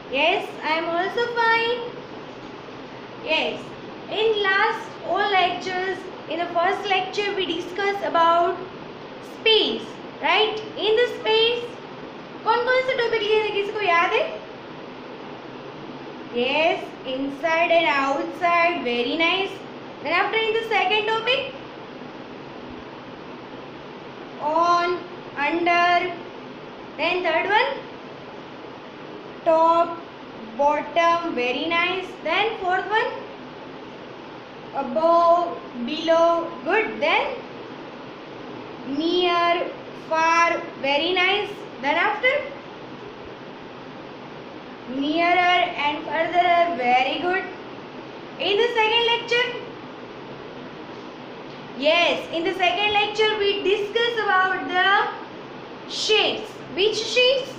Yes, I am also fine. Yes, in last all lectures, in the first lecture we discussed about space, right? In the space, कौन-कौन से topic लिए थे, किसी को याद है? Yes, inside and outside, very nice. Then after in the second topic, on, under. Then third one, top, bottom, very nice. Then fourth one, above, below, good. Then near, far, very nice. Then after, nearer and further, very good. In the second lecture, yes, in the second lecture we discuss about the shapes. Which shapes?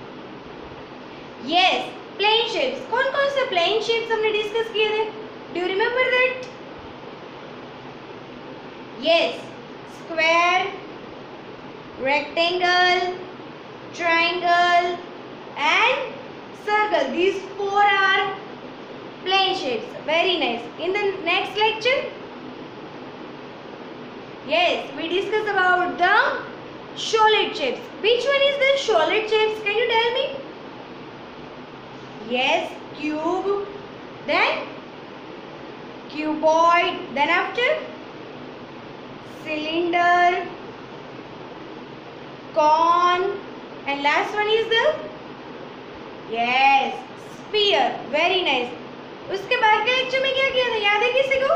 Yes, plane shapes. कौन-कौन से plane shapes हमने discuss किए थे? Do you remember that? Yes, square, rectangle, triangle, and circle. These four are plane shapes. Very nice. In the next lecture, yes, we discuss about the solid shapes. Which one is the solid shapes? Can you tell me? Yes, cube, then cuboid, then after cylinder, cone, and last one is the yes, sphere. Very nice. उसके बाद के lecture में क्या किया था, याद है किसी को?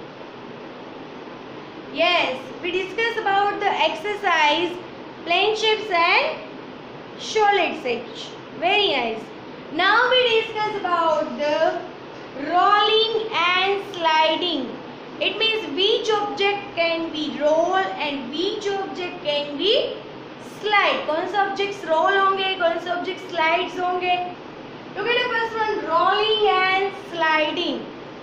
Yes, we discussed about the exercise, plane shapes and solid shapes. Very nice. Now we discuss about the rolling and sliding. It means which object can be roll and which object can be slide. कौन से objects roll होंगे, कौन से objects slides होंगे? Look at the first one, rolling and sliding.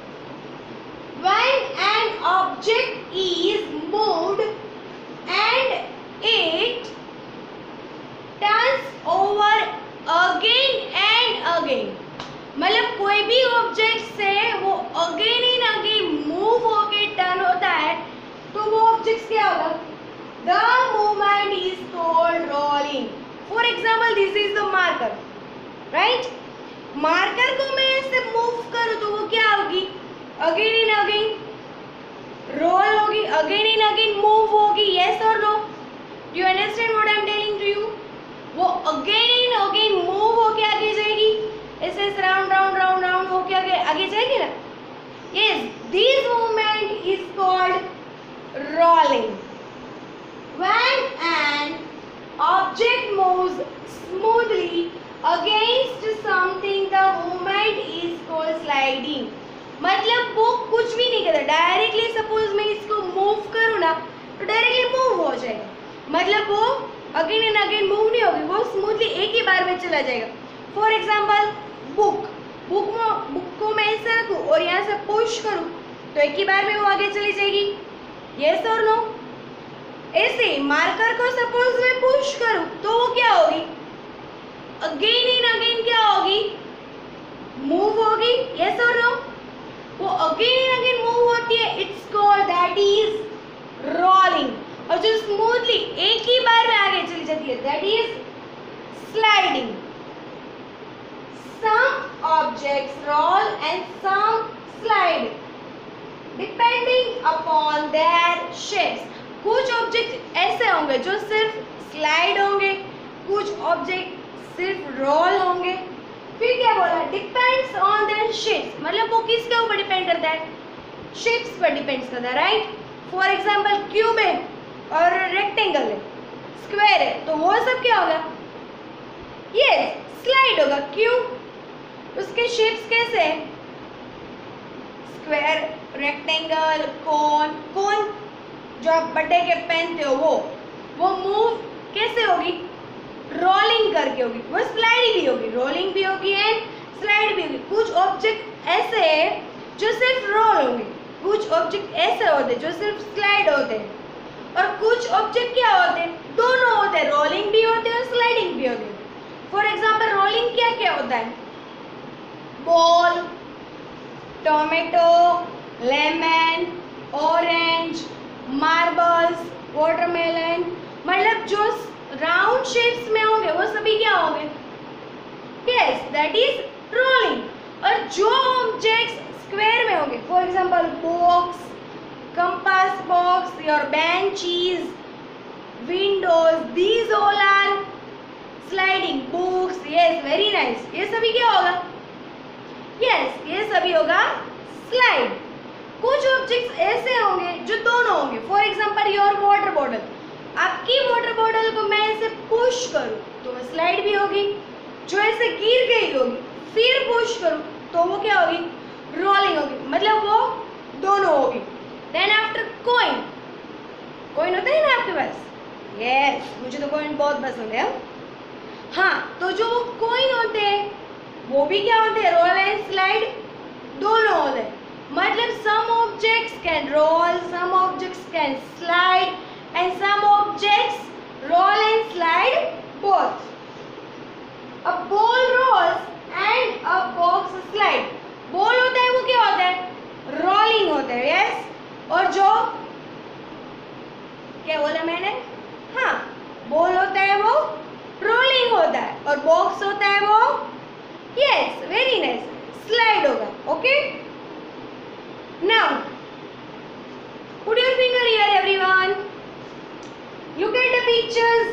When an object is moved and it turns over again and again, मतलब कोई भी object से वो अगेन एंड अगेन मूव होके टर्न होता है तो वो ऑब्जेक्ट क्या होगा? The movement is called rolling. For example this is the marker, right? Marker को मैं ऐसे मूव करूँ तो वो क्या होगी? अगेन एंड अगेन रोल होगी, अगेन एंड अगेन मूव होगी. यस और no? Do you understand what I am telling to you? वो अगेन एंड अगेन मूव होके आगे जाएगी, ऐसे राउंड राउंड राउंड राउंड होके आगे जाएगी ना. Yes, this movement is called rolling. When an object moves smoothly against something the movement is called sliding. मतलब वो कुछ भी नहीं करता, डायरेक्टली सपोज मैं इसको मूव करूँ ना तो डायरेक्टली मूव हो जाएगा. मतलब वो अगेन एंड अगेन मूव नहीं होगी, वो स्मूथली एक ही बार में चला जाएगा. फॉर एग्जाम्पल बुक को मैं ऐसे रखूँ और यहाँ से पुश करूँ तो एक ही बार में वो आगे चली जाएगी. यस और नो? ऐसे मार्कर को सपोज मैं पुश करूँ तो वो क्या होगी? अगेन एंड अगेन क्या होगी? मूव होगी. यस और नो? वो अगेन एंड अगेन मूव होती है. It's called, that is rolling. और जो स्मूथली एक ही बार में आगे चली जाती है that is sliding. Some objects roll and some slide depending upon their shapes. कुछ ऑब्जेक्ट ऐसे होंगे जो सिर्फ स्लाइड होंगे, कुछ ऑब्जेक्ट सिर्फ रोल होंगे. फिर क्या बोला? Depends on their shapes. मतलब वो किसके ऊपर डिपेंड करता है? शेप्स पर डिपेंड्स करता है, राइट? फॉर एग्जाम्पल क्यूब है और रेक्टेंगल है, स्क्वायर है, तो वो सब क्या होगा? यस, स्लाइड होगा. क्यों? उसके शेप्स कैसे हैं? स्क्वायर, रेक्टेंगल, कोन जो आप बर्थडे के पहनते हो वो मूव कैसे होगी? रोलिंग करके होगी. वो स्लाइड भी होगी, रोलिंग भी होगी एंड स्लाइड भी होगी. कुछ ऑब्जेक्ट ऐसे हैं जो सिर्फ रोल होंगे, कुछ ऑब्जेक्ट ऐसे होते हैं जो सिर्फ स्लाइड होते हैं, और कुछ ऑब्जेक्ट क्या होते हैं? रोलिंग भी होते हैं और स्लाइडिंग भी होते हैं. फॉर एग्जाम्पल रोलिंग क्या क्या होता है? ball, tomato, lemon, orange, marbles, watermelon, मतलब जो राउंड शेप्स में होंगे वो सभी क्या होंगे? Yes, that is rolling. और जो ऑब्जेक्ट्स स्क्वायर में होंगे, for example box, compass box, your benches, windows, these all are sliding. Books, yes, very nice. ये सभी क्या होगा? यस, ये सभी होगा स्लाइड. कुछ ऑब्जेक्ट्स ऐसे होंगे जो दोनों होंगे. For example your water bottle. आपकी वाटर बॉटल को मैं ऐसे पुश करूं तो वो स्लाइड भी होगी. जो ऐसे गिर गई होगी फिर पुश करूं तो वो क्या होगी? रोलिंग होगी. मतलब वो दोनों होगी. Then after coin. कॉइन होता है ना आपके पास? यस, मुझे तो कॉइन बहुत पसंद है. हाँ, तो जो कॉइन होते हैं वो भी क्या होते हैं? रोल एंड स्लाइड दोनों होते हैं. मतलब some objects can roll, some objects can slide and some objects roll and slide both. A ball rolls and a box slide. Ball होता है वो क्या होता है? रोलिंग होता है. यस. और जो क्या बोला मैंने? हाँ, बॉल होता है वो रोलिंग होता है और बॉक्स होता है वो यस, वेरी नाइस, स्लाइड होगा. Okay, now put your finger here everyone. Look at the pictures.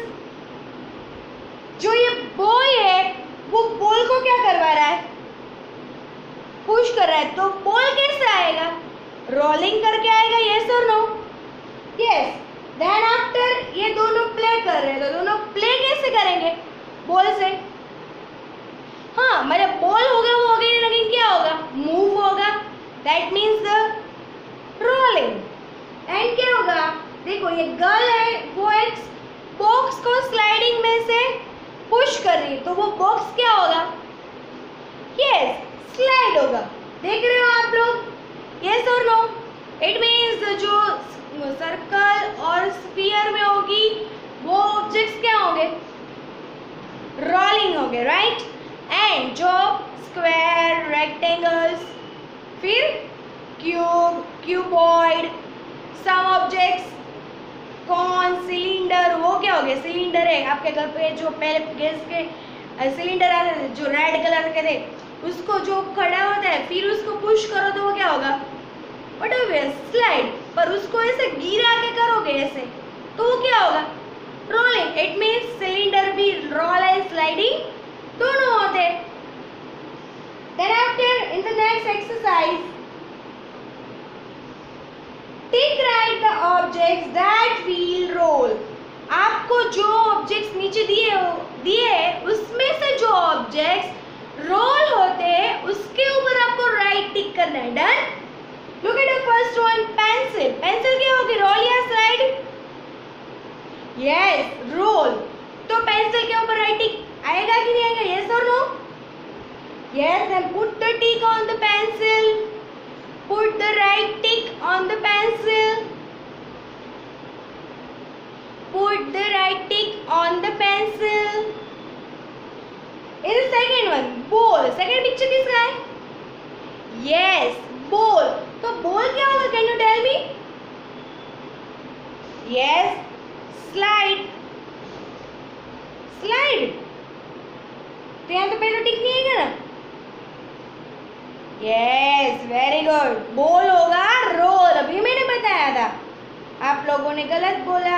जो ये बॉय है वो बॉल को क्या करवा रहा है? पुश कर रहा है. तो बॉल कैसे आएगा? रोलिंग करके आएगा. यस और नो? यस. देन आफ्टर ये दोनों प्ले कर रहे हैं तो दोनों प्ले कैसे करेंगे? बॉल से. हाँ, मतलब बॉल होगा वो अगेन अगेन क्या होगा? मूव होगा. That means the rolling. And क्या होगा? देखो ये गर्ल है वो एक बॉक्स को स्लाइडिंग में से पुश कर रही है तो वो बॉक्स क्या होगा? यस, स्लाइड होगा. देख रहे हो आप लोग? यस और नो? इट मीन्स जो सर्कल और स्फीयर में होगी वो ऑब्जेक्ट्स क्या होंगे? रोलिंग होंगे. राइट. एंड जो स्क्वायर, रेक्टेंगल्स, फिर क्यूब, क्यूबॉइड, सम ऑब्जेक्ट्स, कौन, सिलेंडर, वो क्या हो गया? सिलेंडर है. आपके घर पे जो पहले गैस के सिलेंडर आते थे जो रेड कलर के थे, उसको जो खड़ा होता है फिर उसको पुश करो तो वो क्या होगा? What is slide. पर उसको ऐसे गिरा के करोगे ऐसे तो वो क्या होगा? रोलिंग. इट मीन्स सिलेंडर भी रोल एंड स्लाइडिंग दोनों होते हैं. Then after in the next exercise tick right the objects that will roll. आपको जो ऑब्जेक्ट्स नीचे दिए उसमें से जो ऑब्जेक्ट्स रोल होते हैं उसके ऊपर आपको राइट टिक करना है. Done. Look at the first one, pencil. Pencil क्या होगी? रोल या स्लाइड? Yes, roll. तो पेंसिल के ऊपर राइट टिक आएगा कि नहीं आएगा? यस और no? Yes. Then put the tick on the pencil. Put the right tick on the pencil. Put the right tick on the pencil. In the second one, ball. Second picture किसका है? Yes, ball. तो ball क्या होगा? Can you tell me? Yes, slide. Slide. तो यहाँ तो पहले टिक नहीं आएगा ना? Yes, very good. बॉल होगा रोल. अभी मैंने बताया था, आप लोगों ने गलत बोला.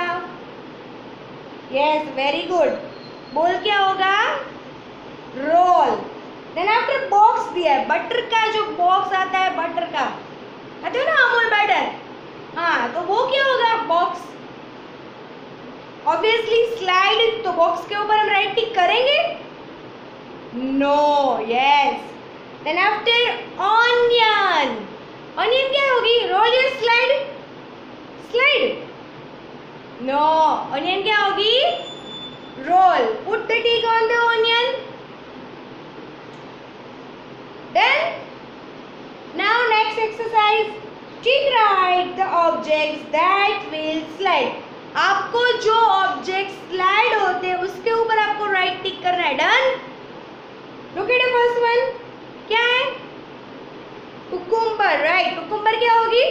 Yes, very good. बॉल क्या होगा? रोल. देन आफ्टर बॉक्स दिया है. बटर का जो बॉक्स आता है, बटर का आता है ना, अमूल बटर. हाँ, तो वो क्या होगा? बॉक्स. Obviously slide. तो बॉक्स के ऊपर हम राइट टिक करेंगे? No. Yes. Then after onion. Onion क्या होगी? Roll या slide? Slide. No. Onion क्या होगी? Roll. Put the tick on the onion. Then now next exercise. Tick right the objects that will slide. आपको जो objects slide होते हैं उसके ऊपर आपको right tick करना है. Done. Look at the first one. क्या है? राइट, कुकुम्बर क्या होगी?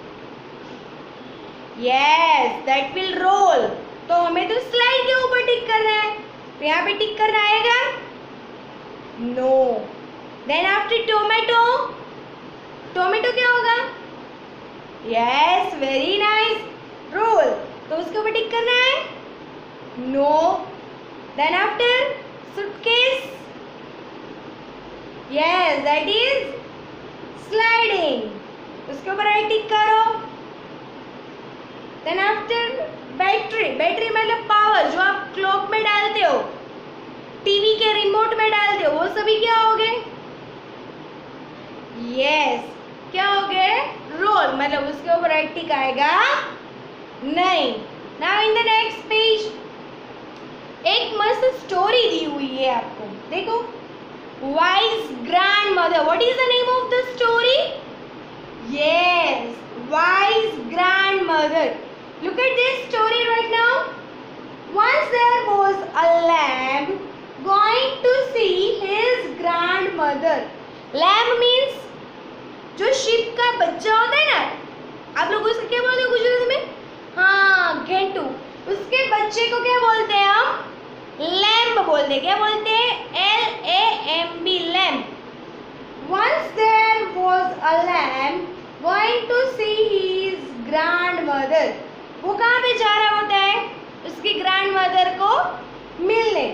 Yes, that will roll. तो हमें तो स्लाइड के ऊपर टिक करना है, तो यहाँ पे टिक करना आएगा? No. Then after tomato, tomato क्या होगा? Yes, very nice, roll. तो उसके ऊपर टिक करना है? No. Then after suitcase, yes, that is sliding, उसके ऊपर राइट टिक करो। देन आफ्टर बैटरी, बैटरी मतलब पावर, जो आप क्लॉक में डालते हो, टीवी के रिमोट में डालते हो, वो सभी क्या हो गए? यस, क्या हो गए? रोल, मतलब उसके ऊपर राइट टिक आएगा? नहीं। Now in the next page एक मस्त स्टोरी दी हुई है आपको, देखो। Wise grandmother, what is the name of the story? Yes, wise grandmother. Look at this story right now. Once there was a lamb going to see his grandmother. Lamb means जो sheep का बच्चा होता है ना, आप लोग उसको क्या बोलते हो गुजराती में? हाँ, घेंटू। उसके बच्चे को क्या बोलते हैं हम? लैम्ब बोलते हैं। क्या बोलते हैं? LAMB, lamb. Once there was a lamb going to see his grandmother. वो कहाँ पे जा रहा होता है? उसकी ग्रैंडमदर को मिलने।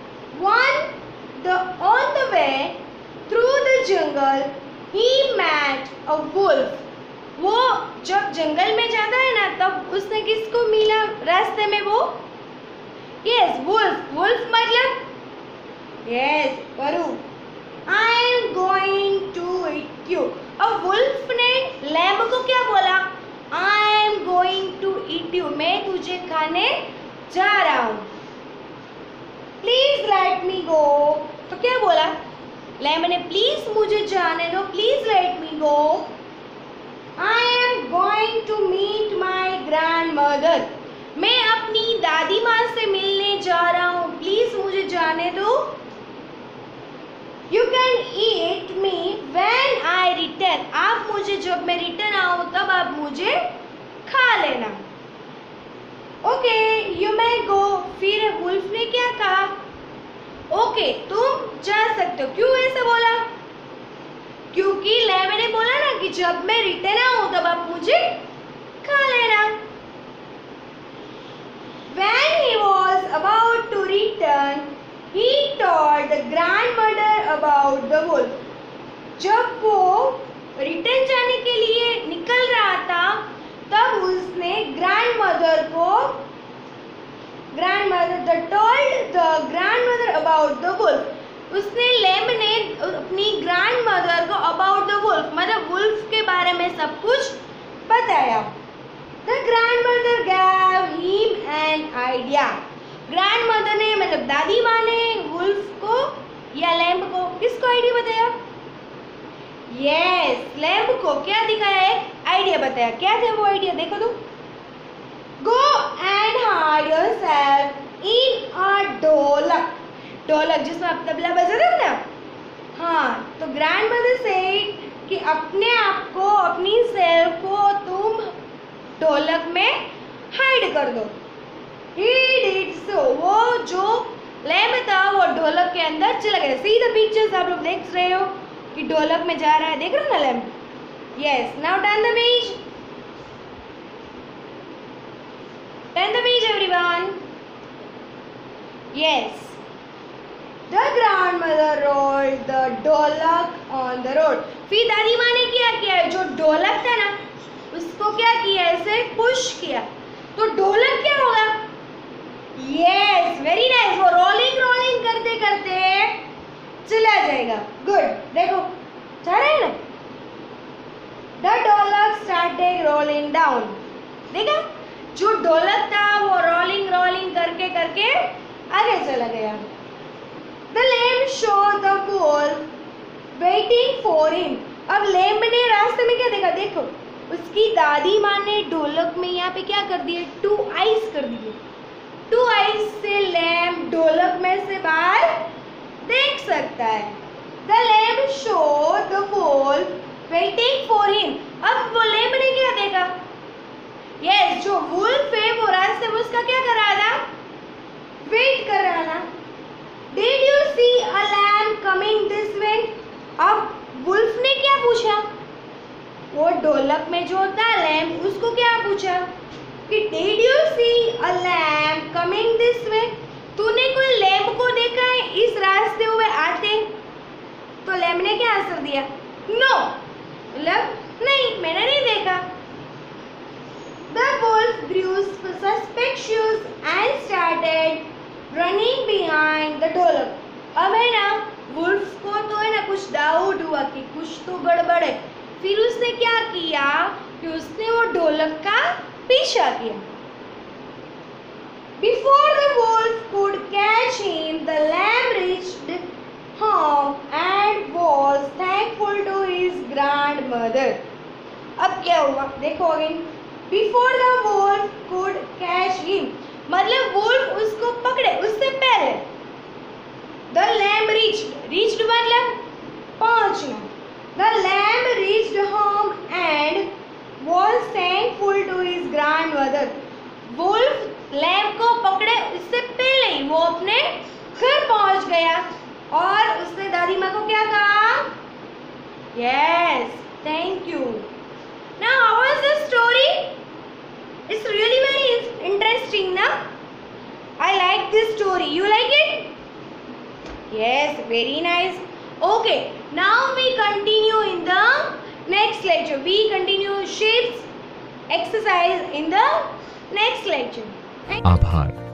On the way through the jungle, he met a wolf. वो जब जंगल में जाता है ना, तब उसने किसको मिला रास्ते में? वो यस, वुल्फ। वुल्फ मतलब यस, वरु। I am going to eat you. अब वुल्फ ने लैम्ब को क्या बोला? I am going to eat you. मैं तुझे खाने जा रहा हूँ। Please let me go. तो क्या बोला लैम्ब ने? प्लीज मुझे जाने दो, please let me go. I am going to meet my grandmother. मैं अपनी दादी माँ से मिलने जा रहा हूँ, प्लीज मुझे जाने दो। You can eat me when I return. आप मुझे जब मैं रिटर्न आऊँ तब आप मुझे खा लेना। Okay, you may go. फिर वुल्फ ने क्या कहा? ओके, तुम जा सकते हो। क्यों ऐसा बोला? क्योंकि लैम्ब ने बोला ना कि जब मैं रिटर्न आऊँ तब आप मुझे खा लेना। When he was about to return, he told the grandmother about the wolf. जब वो रिटर्न जाने के लिए निकल रहा था, तब उसने ग्रैंडमदर को told the grandmother about the wolf. उसने लैम्ब ने अपनी ग्रैंडमदर को about the wolf, मतलब वुल्फ के बारे में सब कुछ बताया। The grandmother gave him an idea. Grandmother ने मतलब दादी माँ ने वुल्फ को या लैम्ब को, किसको आइडिया बताया? यस, लैम्ब को क्या दिखाया? एक आइडिया बताया। क्या था वो आइडिया? देखो तो। Go and hide yourself in a ढोलक। ढोलक जिसमें आप तबला बजाते हो ना, हाँ। तो ग्रैंडमदर से कि अपने आप को, अपनी सेल्फ को तुम ढोलक में हाइड कर दो। He did so. वो जो लैम्ब था वो ढोलक के अंदर चला गया। सी द पिक्चर्स, आप लोग देख रहे हो कि ढोलक में जा रहा है, देख रहे हो ना lamb? Yes, now turn the page. Turn the page everyone. Yes, the grandmother rolled the ढोलक on the road. फिर दादी माँ ने क्या किया? जो ढोलक था ना, उसको क्या किया? ऐसे पुश किया, तो ढोलक क्या होगा? Yes, very nice. वो रोलिंग रोलिंग करते करते चला जाएगा। गुड, देखो जा रहा है ना। द ढोलक स्टार्टेड रोलिंग डाउन। देखा, जो ढोलक था वो रोलिंग रोलिंग करके करके आगे चला गया। The lamb saw the wolf waiting for him. अब लैम्ब ने रास्ते में क्या देखा? देखो, उसकी दादी माँ ने ढोलक में यहाँ पे क्या कर दिए? 2 आइज कर दिए। 2 आइज से लैम्ब ढोलक में से बाहर देख सकता है। The lamb saw the wolf waiting for him. अब वो लैम्ब ने क्या देखा? यस, जो वुल्फ है वो रास्ते में उसका क्या कर रहा था? वेट कर रहा था। Did you see a lamb coming this way? अब वुल्फ ने क्या पूछा? वो ढोलक में जो था लैम्ब, उसको क्या पूछा कि Did you see a lamb coming this way? तूने कोई लैम्ब को देखा है इस रास्ते हुए आते? तो लैम्ब ने क्या आंसर दिया? नो, मतलब नहीं, मैंने नहीं देखा। The wolf grew suspicious and started running behind the ढोलक। अब है ना, वुल्फ को तो है ना कुछ डाउट हुआ कि कुछ तो गड़बड़ है। फिर उसने क्या किया कि उसने वो ढोलक का पीछा किया। Before the wolf could catch him, the lamb reached home and was thankful to his grandmother। अब क्या हुआ देखो again. Before the wolf could catch him, मतलब वुल्फ उसको पकड़े उससे पहले The lamb reached मतलब पहुंचना। The lamb reached home and was thankful to his grandmother। Wolf lamb को पकड़े इससे पहले ही वो अपने घर पहुंच गया और उसने दादी माँ को क्या कहा? Yes, thank you। Now how was the story? It's really very interesting, na? I like this story. You like it? Yes, very nice. Okay, now we continue in the next lecture. We continue shapes exercise in the next lecture. आभार।